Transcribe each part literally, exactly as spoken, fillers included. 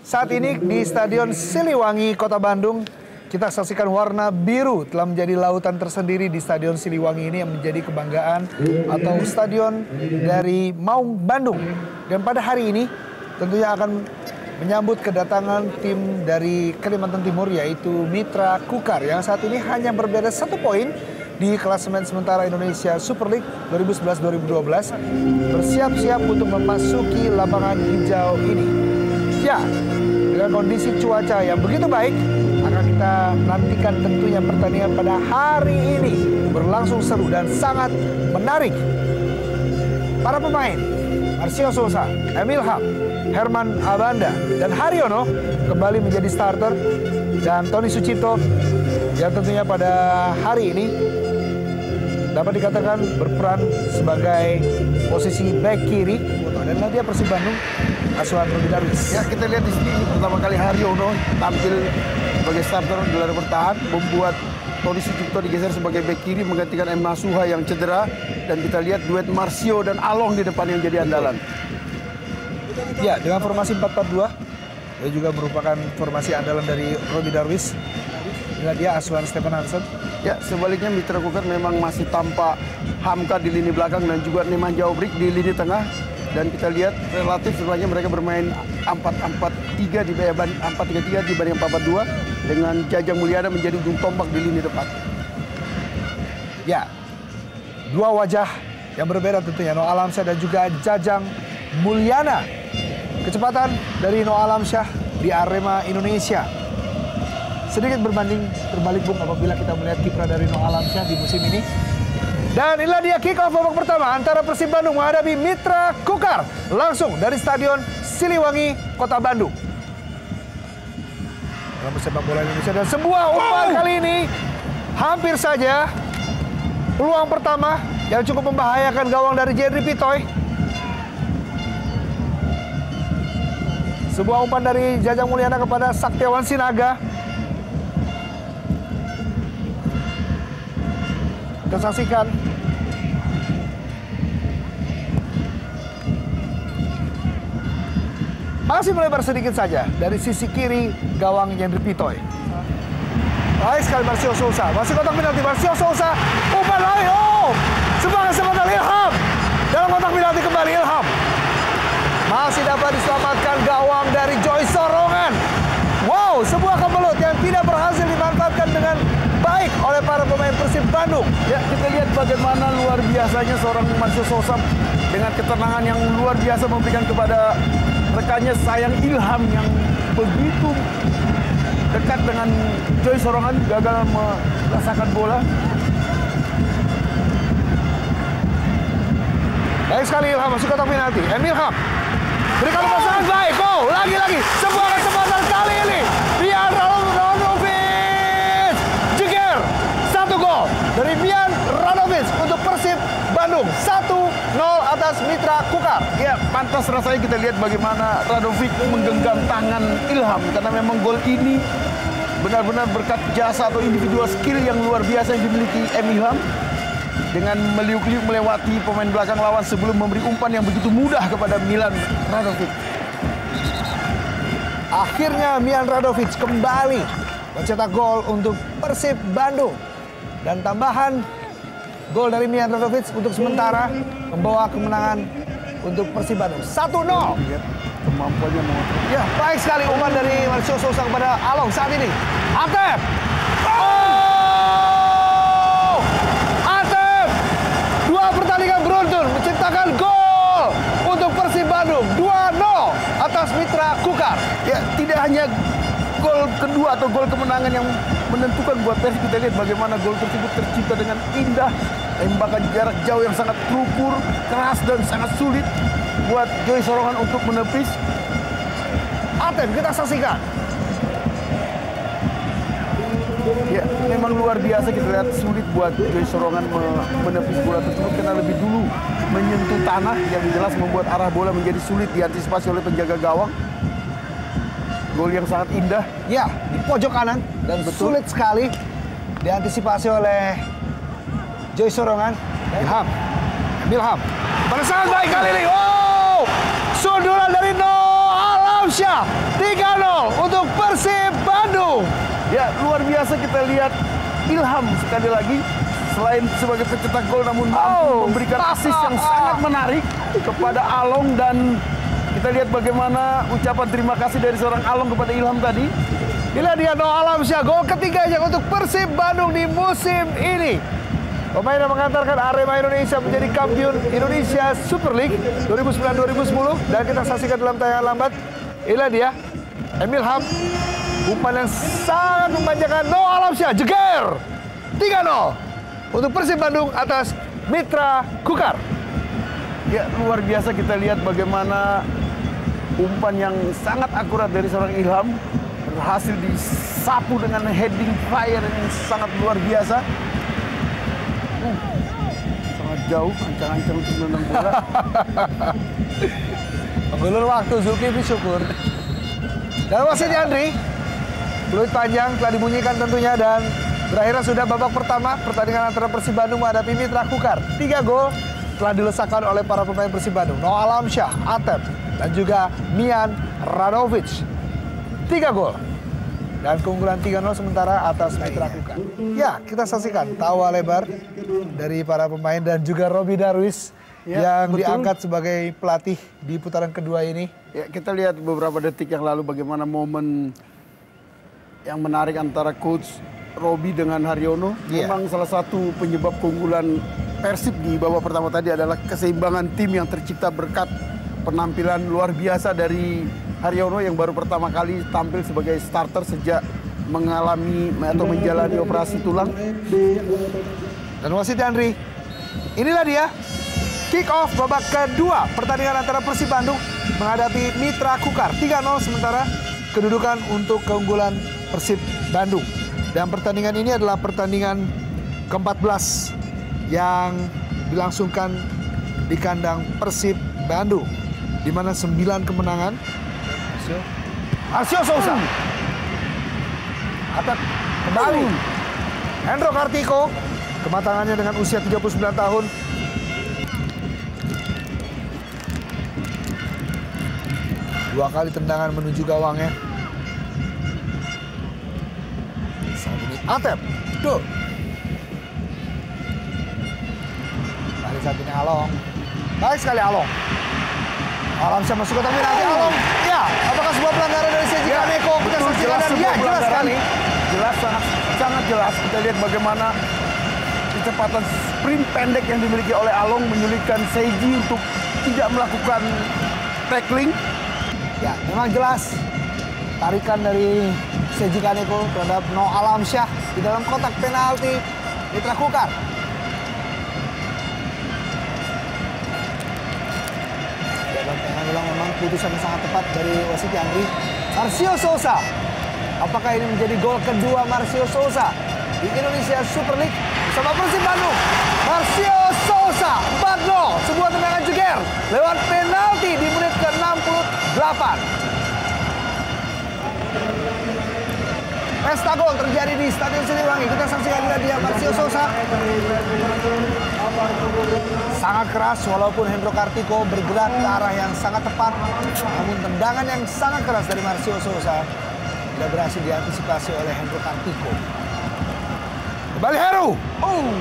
Saat ini di Stadion Siliwangi, Kota Bandung, kita saksikan warna biru telah menjadi lautan tersendiri di Stadion Siliwangi ini yang menjadi kebanggaan atau stadion dari Maung Bandung. Dan pada hari ini tentunya akan menyambut kedatangan tim dari Kalimantan Timur yaitu Mitra Kukar yang saat ini hanya berbeda satu poin di klasemen sementara Indonesia Super League dua ribu sebelas dua ribu dua belas bersiap-siap untuk memasuki lapangan hijau ini. Ya, dengan kondisi cuaca yang begitu baik, akan kita nantikan tentunya pertandingan pada hari ini berlangsung seru dan sangat menarik. Para pemain, Marcio Sousa, Emil Ham, Herman Abanda, dan Haryono kembali menjadi starter. Dan Tony Sucipto yang tentunya pada hari ini dapat dikatakan berperan sebagai posisi back kiri. Dan nanti Persib Bandung asuhan Robi Darwis. Ya, kita lihat di sini ini pertama kali Haryono tampil sebagai starter gelar bertahan, membuat Tony Sucipto digeser sebagai bek kiri menggantikan M. Masuha yang cedera, dan kita lihat duet Marcio dan Along di depan yang jadi andalan. Ya, dengan formasi empat empat dua, dia juga merupakan formasi andalan dari Robi Darwis. Inilah dia asuhan Stephen Hansen. Ya, sebaliknya Mitra Kukar memang masih tampak Hamka di lini belakang dan juga Nemanja Obrik di lini tengah. Dan kita lihat relatif sebenarnya mereka bermain empat empat tiga di empat tiga tiga dibanding empat empat dua dengan Jajang Mulyana menjadi ujung tombak di lini depan. Ya, dua wajah yang berbeda tentunya, Noah Alamsyah dan juga Jajang Mulyana. Kecepatan dari Noah Alamsyah di Arema Indonesia sedikit berbanding terbalik, Bung, apabila kita melihat kiprah dari Noah Alamsyah di musim ini. Dan inilah dia kick off babak pertama antara Persib Bandung menghadapi Mitra Kukar langsung dari Stadion Siliwangi, Kota Bandung. Dalam sepak bola Indonesia dan sebuah umpan oh. kali ini hampir saja peluang pertama yang cukup membahayakan gawang dari Jendri Pitoy. Sebuah umpan dari Jajang Mulyana kepada Saktiawan Sinaga. Kita saksikan. Masih melebar sedikit saja dari sisi kiri gawang Jendri Pitoy. Baik sekali Marcio Sousa. Masih kotak penalti Marcio Sousa. Umpan lain. Oh! Semangat semangat Ilham. Dalam kotak penalti kembali Ilham. Masih dapat diselamatkan gawang dari Joy Sorongan. Wow, sebuah kemelut yang tidak berhasil dimanfaatkan dengan baik oleh para pemain Persib Bandung. Ya, kita lihat bagaimana luar biasanya seorang Marcio Sousa dengan ketenangan yang luar biasa memberikan kepada rekannya Sayang Ilham yang begitu dekat dengan Joy Sorongan, gagal merasakan bola. Baik sekali Ilham masuk kotak penalti. Emil Ham berikan pasangan baik. Oh, lagi-lagi sebuah kesempatan kali ini Mian Radovic. Jeger, satu gol dari Mian Radovic untuk Persib Bandung. satu nol atas Mitra Kukar. Ya, pantas rasanya kita lihat bagaimana Radovic menggenggam tangan Ilham, karena memang gol ini benar-benar berkat jasa atau individual skill yang luar biasa yang dimiliki M. Ilham dengan meliuk-liuk melewati pemain belakang lawan sebelum memberi umpan yang begitu mudah kepada Milan Radovic. Akhirnya Mian Radovic kembali mencetak gol untuk Persib Bandung. Dan tambahan gol dari Mian Radovic untuk sementara membawa kemenangan untuk Persib Bandung. satu nol. Kemampuannya mau. Ya, baik sekali umpan dari Marcio Sousa kepada Along saat ini. Atep. Oh! Atep. Dua pertandingan beruntun menciptakan gol untuk Persib Bandung. dua nol atas Mitra Kukar. Ya, tidak hanya gol kedua atau gol kemenangan yang menentukan buat Persib, kita lihat bagaimana gol tersebut tercipta dengan indah, tembakan jarak jauh yang sangat terukur, keras dan sangat sulit buat Joy Sorongan untuk menepis. Atep, kita saksikan. Ya, memang luar biasa kita lihat sulit buat Joy Sorongan menepis bola tersebut karena lebih dulu menyentuh tanah yang jelas membuat arah bola menjadi sulit diantisipasi oleh penjaga gawang. Gol yang sangat indah. Ya, di pojok kanan dan betul. Sulit sekali diantisipasi oleh Joy Sorongan. Ilham, Ilham. Pada sangat baik kali ini. Wow, sundulan dari Noah Alamsyah. tiga nol untuk Persib Bandung. Ya, luar biasa kita lihat Ilham sekali lagi. Selain sebagai pencetak gol, namun mampu Oh, memberikan ah, assist ah, yang ah. sangat menarik kepada Along. Dan kita lihat bagaimana ucapan terima kasih dari seorang Along kepada Ilham tadi. Inilah dia Noah Alamsyah, gol ketiganya untuk Persib Bandung di musim ini. Pemain yang mengantarkan Arema Indonesia menjadi kampiun Indonesia Super League dua ribu sembilan dua ribu sepuluh. Dan kita saksikan dalam tayangan lambat. Inilah dia, Emil Ham. Umpan yang sangat memanjakan Noah Alamsyah, jeger. tiga nol untuk Persib Bandung atas Mitra Kukar. Ya, luar biasa kita lihat bagaimana umpan yang sangat akurat dari seorang Ilham berhasil disapu dengan heading fire yang sangat luar biasa. Uh, sangat jauh, ancang-ancang untuk menendang bola. Mengulur waktu, Zulkifli Syukur. Dan wasit Andri, peluit panjang telah dibunyikan tentunya, dan berakhirnya sudah babak pertama pertandingan antara Persib Bandung menghadapi Mitra Kukar. Tiga gol telah dilesakan oleh para pemain Persib Bandung. Noah Alamsyah, Atep, dan juga Mian Radovic. Tiga gol. Dan keunggulan tiga nol sementara atas Mitra Kukar. Ya, kita saksikan tawa lebar dari para pemain dan juga Robi Darwis ya, yang betul. diangkat sebagai pelatih di putaran kedua ini. Ya, kita lihat beberapa detik yang lalu bagaimana momen yang menarik antara coach Robi dengan Haryono. Yeah. Memang salah satu penyebab keunggulan Persib di babak pertama tadi adalah keseimbangan tim yang tercipta berkat penampilan luar biasa dari Haryono yang baru pertama kali tampil sebagai starter sejak mengalami atau menjalani operasi tulang. Dan wasit Andri, inilah dia kick off babak kedua pertandingan antara Persib Bandung menghadapi Mitra Kukar. tiga nol sementara kedudukan untuk keunggulan Persib Bandung. Dan pertandingan ini adalah pertandingan keempat belas yang dilangsungkan di kandang Persib Bandung, di mana sembilan kemenangan. Arsio Sousa. Atep kembali. Hendro Kartiko, kematangannya dengan usia tiga puluh sembilan tahun. Dua kali tendangan menuju gawangnya. Saat ini Atep. Tuh. Kali saat ini Along. Baik sekali Along. Alamsyah masuk ke tengah nanti Along. Ya, apakah sebuah pelanggaran dari Seji Ya, Kaneko? Kita betul, saksikan jelas dan sebuah ya, jelas pelanggaran. sekali. Jelas, sangat, sangat jelas. Kita lihat bagaimana kecepatan sprint pendek yang dimiliki oleh Along menyulitkan Seji untuk tidak melakukan tackling. Ya, memang jelas tarikan dari Seji Kaneko terhadap Noah Alamsyah di dalam kotak penalti Mitra Kukar. Yang bilang memang putusan yang sangat tepat dari wasit Andri. Marcio Sousa. Apakah ini menjadi gol kedua Marcio Sousa di Indonesia Super League bersama Persib Bandung? Marcio Sousa empat nol, sebuah tendangan jeger lewat penalti di menit ke enam puluh delapan. Pesta gol terjadi di Stadion Siliwangi. Kita saksikan dia Marcio Sousa. Sangat keras walaupun Hendro Kartiko bergerak ke arah yang sangat tepat. Namun tendangan yang sangat keras dari Marcio Sousa tidak berhasil diantisipasi oleh Hendro Kartiko. Kembali Heru. Oh.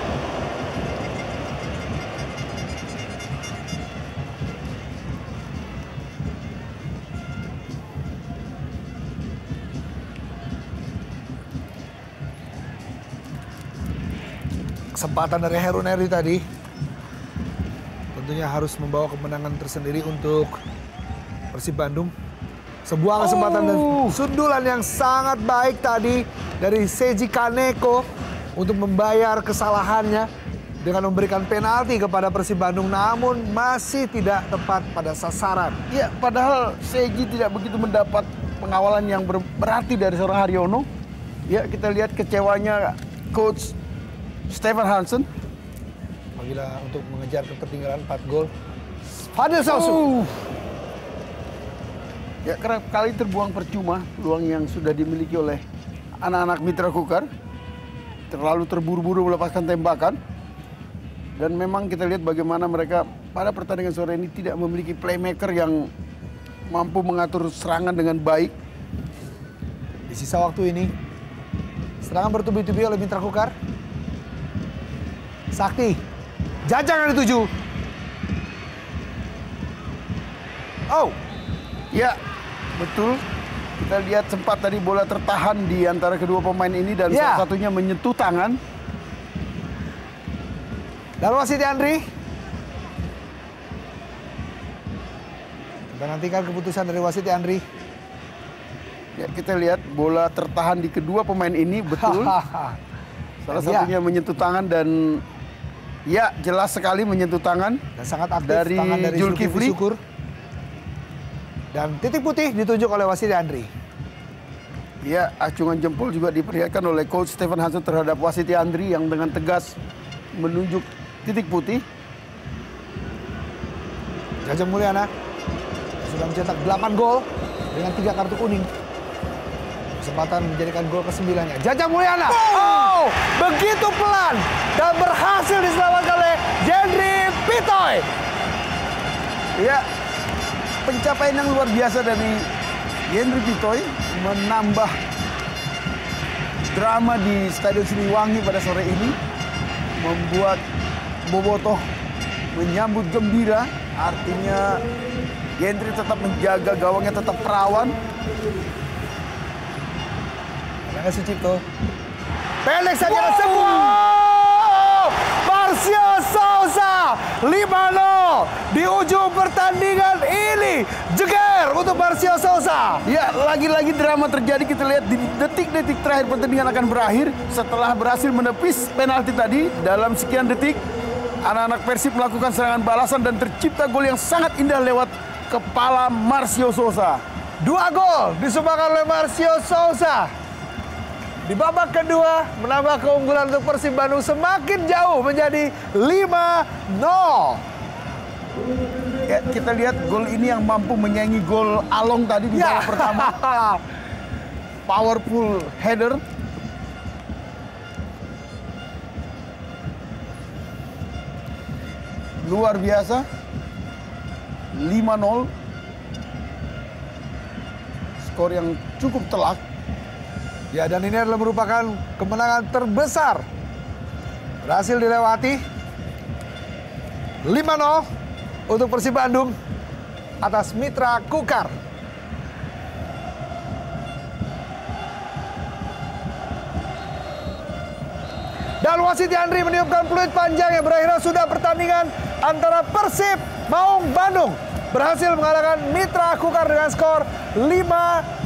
Kesempatan dari Heru Neri tadi tentunya harus membawa kemenangan tersendiri untuk Persib Bandung. Sebuah kesempatan oh. dan sundulan yang sangat baik tadi dari Seji Kaneko untuk membayar kesalahannya dengan memberikan penalti kepada Persib Bandung, namun masih tidak tepat pada sasaran. Ya, padahal Seji tidak begitu mendapat pengawalan yang ber berarti dari seorang Haryono. Ya, kita lihat kecewanya coach Stefan Hansen. Apabila untuk mengejar ketertinggalan empat gol. Fadil Sausu. Uh. Ya, kerap kali terbuang percuma peluang yang sudah dimiliki oleh anak-anak Mitra Kukar. Terlalu terburu-buru melepaskan tembakan. Dan memang kita lihat bagaimana mereka pada pertandingan sore ini tidak memiliki playmaker yang mampu mengatur serangan dengan baik. Di sisa waktu ini, serangan bertubi-tubi oleh Mitra Kukar. Sakti, jajang yang dituju. Oh, ya betul. Kita lihat sempat tadi bola tertahan di antara kedua pemain ini dan ya. salah satunya menyentuh tangan. Dan wasit Andri. Kita nantikan keputusan dari wasit Andri. Ya, kita lihat bola tertahan di kedua pemain ini, betul. Salah satunya ya. menyentuh tangan dan ya jelas sekali menyentuh tangan. Dan sangat aktif dari, tangan dari Zulkifli. Syukur. Dan titik putih ditunjuk oleh wasit Andri. Ya, acungan jempol juga diperlihatkan oleh Coach Stefan Hansen terhadap wasit Andri yang dengan tegas menunjuk titik putih. Jajang Mulyana sudah mencetak delapan gol dengan tiga kartu kuning. Kesempatan menjadikan gol kesembilannya. Jajang Mulyana. Oh, begitu pelan dan berhasil diselamatkan oleh Jendri Pitoy. Ya, pencapaian yang luar biasa dari Jendri Pitoy menambah drama di Stadion Siliwangi pada sore ini, membuat bobotoh menyambut gembira. Artinya Jendri tetap menjaga gawangnya tetap perawan. Erlangga Sucipto. Pendek saja wow. Semua. Marcio Sousa lima nol di ujung pertandingan ini. Jeger untuk Marcio Sousa. Ya, lagi-lagi drama terjadi. Kita lihat di detik-detik terakhir pertandingan akan berakhir setelah berhasil menepis penalti tadi. Dalam sekian detik, anak-anak Persib melakukan serangan balasan dan tercipta gol yang sangat indah lewat kepala Marcio Sousa. Dua gol disumbangkan oleh Marcio Sousa. Di babak kedua menambah keunggulan untuk Persib Bandung semakin jauh menjadi lima nol. Ya, kita lihat gol ini yang mampu menyaingi gol Along tadi di babak ya. pertama. Powerful header. Luar biasa. lima nol. Skor yang cukup telak. Ya, dan ini adalah merupakan kemenangan terbesar. Berhasil dilewati. lima nol untuk Persib Bandung atas Mitra Kukar. Dan wasit Andri meniupkan peluit panjang yang berakhirnya sudah pertandingan antara Persib Maung Bandung berhasil mengalahkan Mitra Kukar dengan skor lima